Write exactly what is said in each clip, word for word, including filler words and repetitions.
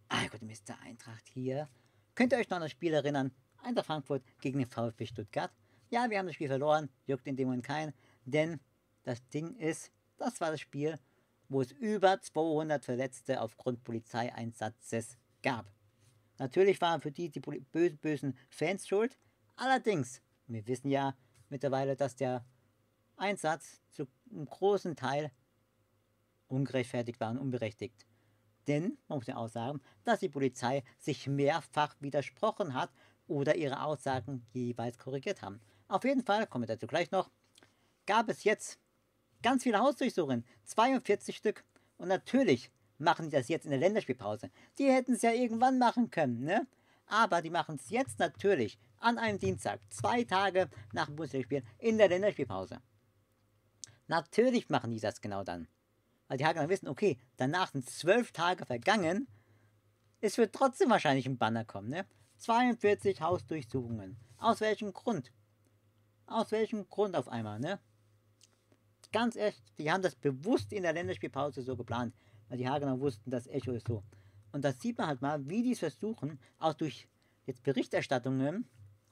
Ah gut, Mister Eintracht hier. Könnt ihr euch noch an das Spiel erinnern? Eintracht Frankfurt gegen den VfB Stuttgart. Ja, wir haben das Spiel verloren, juckt in dem Moment keinen, denn das Ding ist, das war das Spiel, wo es über zweihundert Verletzte aufgrund Polizeieinsatzes gab. Natürlich waren für die die bösen, bösen Fans schuld, allerdings, wir wissen ja mittlerweile, dass der Einsatz zu einem großen Teil ungerechtfertigt war und unberechtigt. Denn, man muss ja auch sagen, dass die Polizei sich mehrfach widersprochen hat oder ihre Aussagen jeweils korrigiert haben. Auf jeden Fall, kommen wir dazu gleich noch, gab es jetzt ganz viele Hausdurchsuchungen, zweiundvierzig Stück. Und natürlich machen die das jetzt in der Länderspielpause. Die hätten es ja irgendwann machen können, ne? Aber die machen es jetzt natürlich an einem Dienstag, zwei Tage nach dem Bundesligaspiel in der Länderspielpause. Natürlich machen die das genau dann. Weil die Hagener wissen, okay, danach sind zwölf Tage vergangen, es wird trotzdem wahrscheinlich ein Banner kommen, ne? zweiundvierzig Hausdurchsuchungen. Aus welchem Grund? Aus welchem Grund auf einmal, ne? Ganz ehrlich, die haben das bewusst in der Länderspielpause so geplant, weil die Hagener wussten, das Echo ist so. Und das sieht man halt mal, wie die es versuchen, auch durch jetzt Berichterstattungen,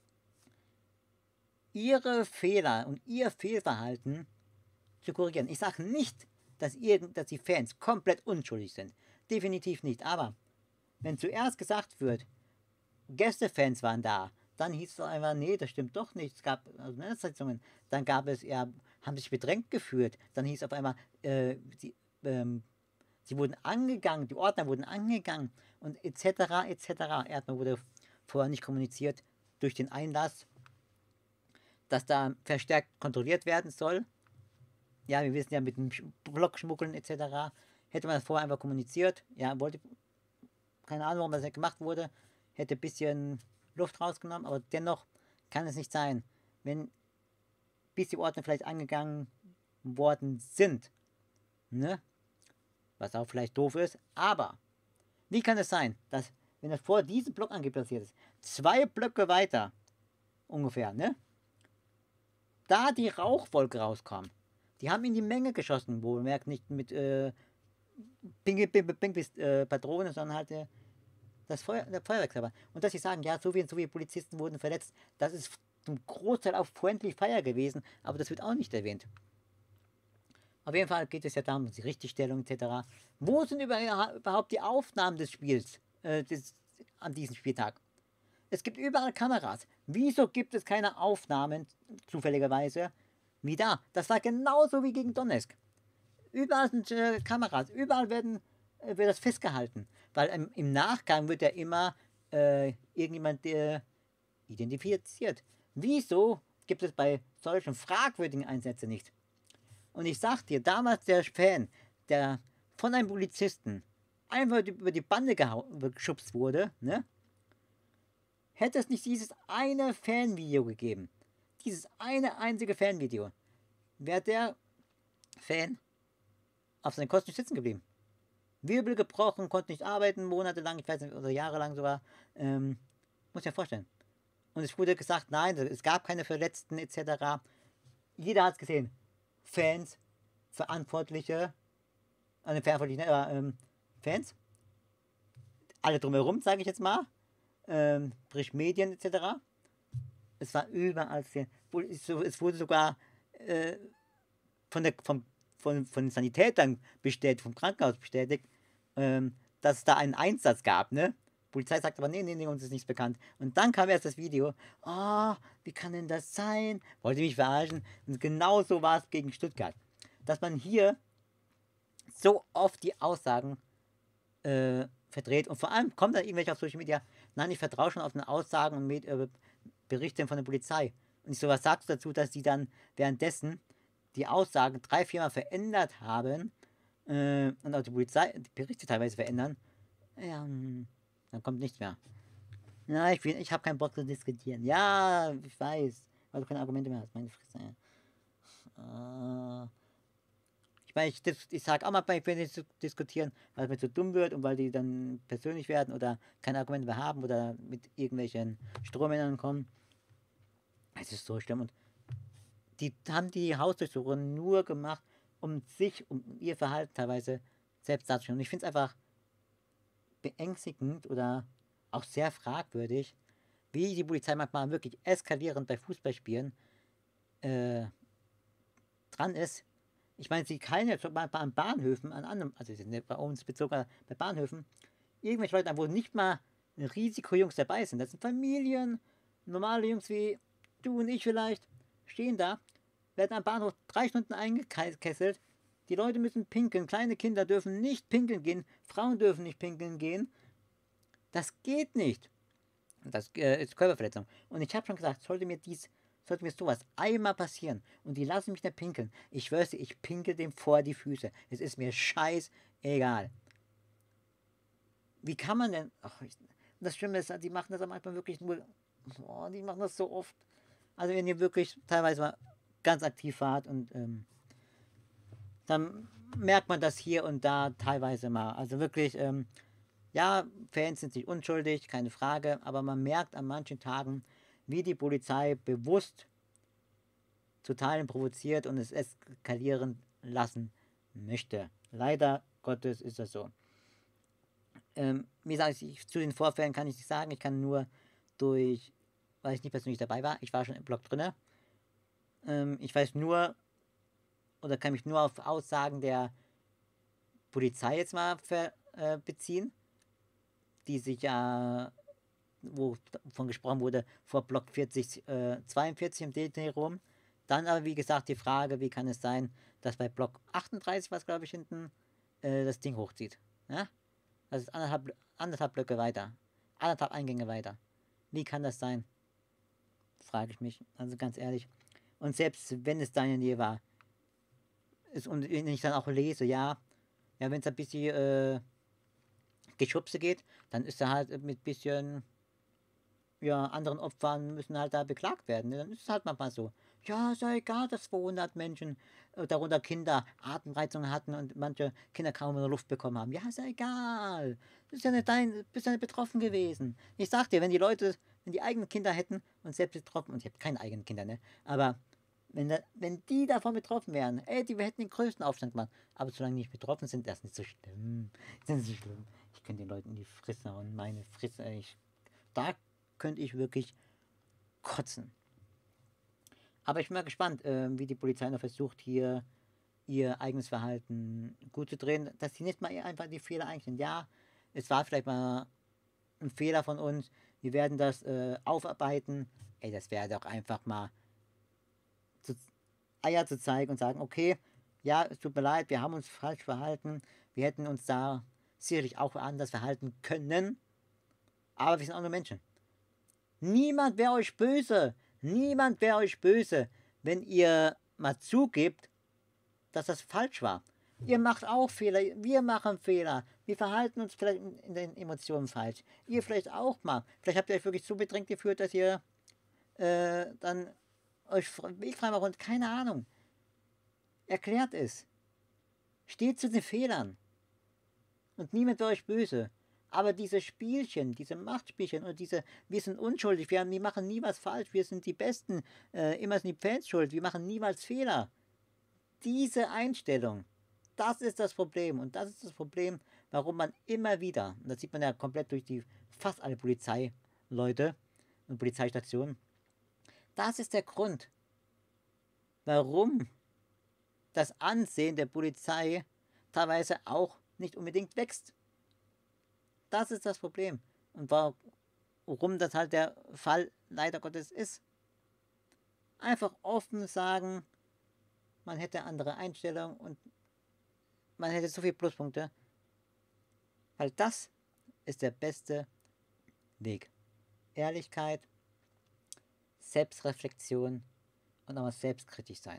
ihre Fehler und ihr Fehlverhalten zu korrigieren. Ich sage nicht, dass, irgend, dass die Fans komplett unschuldig sind. Definitiv nicht. Aber wenn zuerst gesagt wird, Gästefans waren da, dann hieß es einfach, nee, das stimmt doch nicht. Es gab Auseinandersetzungen. Dann gab es, ja, haben sich bedrängt gefühlt. Dann hieß es auf einmal, äh, sie, ähm, sie wurden angegangen, die Ordner wurden angegangen und et cetera et cetera. Erstmal wurde vorher nicht kommuniziert durch den Einlass, dass da verstärkt kontrolliert werden soll. Ja, wir wissen ja mit dem Blockschmuggeln et cetera. Hätte man das vorher einfach kommuniziert, ja, wollte, keine Ahnung, warum das nicht gemacht wurde, hätte ein bisschen Luft rausgenommen, aber dennoch kann es nicht sein, wenn bis die Ordner vielleicht angegangen worden sind, ne? Was auch vielleicht doof ist, aber wie kann es sein, dass, wenn das vor diesem Blockangriff passiert ist, zwei Blöcke weiter, ungefähr, ne? Da die Rauchwolke rauskam. Die haben in die Menge geschossen, wohlmerkt nicht mit äh, Ping-Patronen, sondern halt äh, das Feuer, der Feuerwerkskörper. Und dass sie sagen, ja, so viele, so viele Polizisten wurden verletzt, das ist zum Großteil auf Friendly Fire gewesen, aber das wird auch nicht erwähnt. Auf jeden Fall geht es ja darum, die Richtigstellung et cetera. Wo sind überhaupt die Aufnahmen des Spiels äh, des, an diesem Spieltag? Es gibt überall Kameras. Wieso gibt es keine Aufnahmen, zufälligerweise, wie da? Das war genauso wie gegen Donetsk. Überall sind äh, Kameras, überall werden, äh, wird das festgehalten. Weil im, im Nachgang wird ja immer äh, irgendjemand äh, identifiziert. Wieso gibt es bei solchen fragwürdigen Einsätzen nicht? Und ich sag dir, damals der Fan, der von einem Polizisten einfach über die Bande geschubst wurde, ne? Hätte es nicht dieses eine Fanvideo gegeben, dieses eine einzige Fanvideo, wäre der Fan auf seinen Kosten sitzen geblieben. Wirbel gebrochen, konnte nicht arbeiten, monatelang, ich weiß nicht, oder jahrelang sogar. Ähm, muss ich mir vorstellen. Und es wurde gesagt, nein, es gab keine Verletzten et cetera. Jeder hat es gesehen. Fans, Verantwortliche, äh, Verantwortliche, äh, ähm, Fans, alle drumherum, sage ich jetzt mal, ähm, sprich Medien et cetera. Es war überall sehr, es wurde sogar äh, von der, vom, von, von Sanitätern bestätigt, vom Krankenhaus bestätigt, ähm, dass es da einen Einsatz gab, ne? Die Polizei sagt aber, nee, nee, nee, uns ist nichts bekannt. Und dann kam erst das Video, oh, wie kann denn das sein? Wollte mich verarschen? Und genau so war es gegen Stuttgart. Dass man hier so oft die Aussagen äh, verdreht und vor allem kommt dann irgendwelche auf Social Media, nein, ich vertraue schon auf den Aussagen und Med äh, Berichten von der Polizei. Und ich so, was sagst du dazu, dass die dann währenddessen die Aussagen drei, viermal verändert haben äh, und auch die Polizei die Berichte teilweise verändern? Ja, hm, dann kommt nichts mehr. Ja, ich, will- ich habe keinen Bock zu diskutieren. Ja, ich weiß, weil du keine Argumente mehr hast. Meine Fresse. Äh, ich meine, ich, dis- ich sage auch mal, ich will nicht diskutieren, weil es mir zu dumm wird und weil die dann persönlich werden oder keine Argumente mehr haben oder mit irgendwelchen Strohmännern kommen. Es ist so schlimm. Und die haben die Hausdurchsuchungen nur gemacht, um sich, um ihr Verhalten teilweise selbst darzustellen. Und ich finde es einfach beängstigend oder auch sehr fragwürdig, wie die Polizei manchmal wirklich eskalierend bei Fußballspielen äh, dran ist. Ich meine, sie kann jetzt mal an Bahnhöfen, an anderen, also nicht bei uns bezogen, aber bei Bahnhöfen, irgendwelche Leute, wo nicht mal Risikojungs dabei sind. Das sind Familien, normale Jungs wie du und ich vielleicht, stehen da, werden am Bahnhof drei Stunden eingekesselt. Die Leute müssen pinkeln, kleine Kinder dürfen nicht pinkeln gehen, Frauen dürfen nicht pinkeln gehen. Das geht nicht. Das äh, ist Körperverletzung. Und ich habe schon gesagt, sollte mir dies, sollte mir sowas einmal passieren und die lassen mich nicht pinkeln, ich schwör's dir, ich pinkel dem vor die Füße. Es ist mir scheißegal. Wie kann man denn. Ach, ich, das Schlimme ist, die machen das am Anfang wirklich nur. Oh, die machen das so oft. Also wenn ihr wirklich teilweise mal ganz aktiv wart und ähm, dann merkt man das hier und da teilweise mal. Also wirklich, ähm, ja, Fans sind nicht unschuldig, keine Frage, aber man merkt an manchen Tagen, wie die Polizei bewusst zu Teilen provoziert und es eskalieren lassen möchte. Leider Gottes ist das so. Ähm, wie gesagt, ich, zu den Vorfällen kann ich nicht sagen, ich kann nur durch, weil ich nicht persönlich dabei war, ich war schon im Blog drin. Ähm, ich weiß nur, oder kann mich nur auf Aussagen der Polizei jetzt mal ver, äh, beziehen, die sich ja, wovon gesprochen wurde, vor Block vierzig, äh, zweiundvierzig im D T rum. Dann aber, wie gesagt, die Frage, wie kann es sein, dass bei Block achtunddreißig, was glaube ich hinten, äh, das Ding hochzieht. Ja? Das ist anderthalb, anderthalb Blöcke weiter. Anderthalb Eingänge weiter. Wie kann das sein? Frage ich mich. Also ganz ehrlich. Und selbst wenn es deine Nähe war, ist, und wenn ich dann auch lese, ja, ja, wenn es ein bisschen äh, Geschubse geht, dann ist er halt mit bisschen, ja, anderen Opfern müssen halt da beklagt werden. Ne? Dann ist es halt manchmal so. Ja, ist ja egal, dass zweihundert Menschen, äh, darunter Kinder, Atemreizungen hatten und manche Kinder kaum mehr Luft bekommen haben. Ja, ist ja egal. Du bist ja nicht dein, bist ja nicht betroffen gewesen. Ich sag dir, wenn die Leute, wenn die eigenen Kinder hätten und selbst betroffen, und ich habe keine eigenen Kinder, ne? Aber wenn, da, wenn die davon betroffen wären, ey, die hätten den größten Aufstand gemacht. Aber solange die nicht betroffen sind, das ist nicht so schlimm. Das ist nicht so schlimm. Ich könnte den Leuten in die Fresse und meine Fresse, ich, da könnte ich wirklich kotzen. Aber ich bin mal gespannt, äh, wie die Polizei noch versucht, hier ihr eigenes Verhalten gut zu drehen, dass sie nicht mal einfach die Fehler einsehen. Ja, es war vielleicht mal ein Fehler von uns, wir werden das äh, aufarbeiten. Ey, das wäre doch einfach mal zu, Eier zu zeigen und sagen, okay, ja, es tut mir leid, wir haben uns falsch verhalten, wir hätten uns da sicherlich auch anders verhalten können, aber wir sind auch nur Menschen. Niemand wäre euch böse. Niemand wäre euch böse, wenn ihr mal zugebt, dass das falsch war. Ihr macht auch Fehler, wir machen Fehler. Wir verhalten uns vielleicht in den Emotionen falsch. Ihr vielleicht auch mal. Vielleicht habt ihr euch wirklich so bedrängt gefühlt, dass ihr äh, dann euch wegfrei macht und keine Ahnung. Erklärt es. Steht zu den Fehlern. Und niemand wäre euch böse. Aber diese Spielchen, diese Machtspielchen und diese, wir sind unschuldig, wir, haben, wir machen nie was falsch, wir sind die Besten, äh, immer sind die Fans schuld, wir machen niemals Fehler. Diese Einstellung, das ist das Problem. Und das ist das Problem, warum man immer wieder, und das sieht man ja komplett durch die fast alle Polizeileute und Polizeistationen, das ist der Grund, warum das Ansehen der Polizei teilweise auch nicht unbedingt wächst. Das ist das Problem. Und warum das halt der Fall leider Gottes ist. Einfach offen sagen, man hätte andere Einstellungen und man hätte so viele Pluspunkte. Weil das ist der beste Weg. Ehrlichkeit, Selbstreflexion und auch selbstkritisch sein.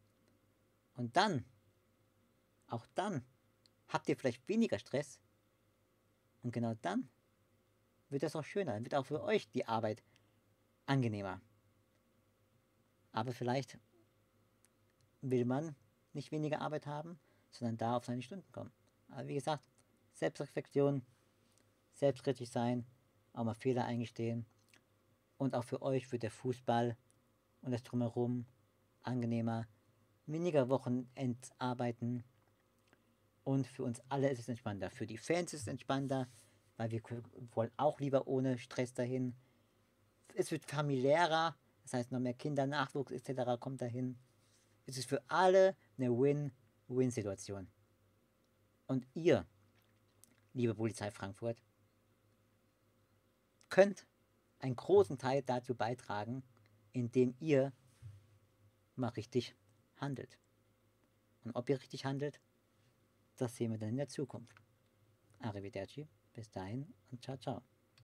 Und dann, auch dann, habt ihr vielleicht weniger Stress. Und genau dann wird das auch schöner. Dann wird auch für euch die Arbeit angenehmer. Aber vielleicht will man nicht weniger Arbeit haben, sondern da auf seine Stunden kommen. Aber wie gesagt, Selbstreflexion, selbstkritisch sein, auch mal Fehler eingestehen. Und auch für euch wird der Fußball und das Drumherum angenehmer. Weniger Wochenendarbeiten. Und für uns alle ist es entspannter. Für die Fans ist es entspannter, weil wir wollen auch lieber ohne Stress dahin. Es wird familiärer, das heißt noch mehr Kinder, Nachwuchs et cetera kommt dahin. Es ist für alle eine Win-Win-Situation. Und ihr, liebe Polizei Frankfurt, könnt einen großen Teil dazu beitragen, indem ihr mal richtig handelt. Und ob ihr richtig handelt, das sehen wir dann in der Zukunft. Arrivederci, bis dahin und ciao, ciao.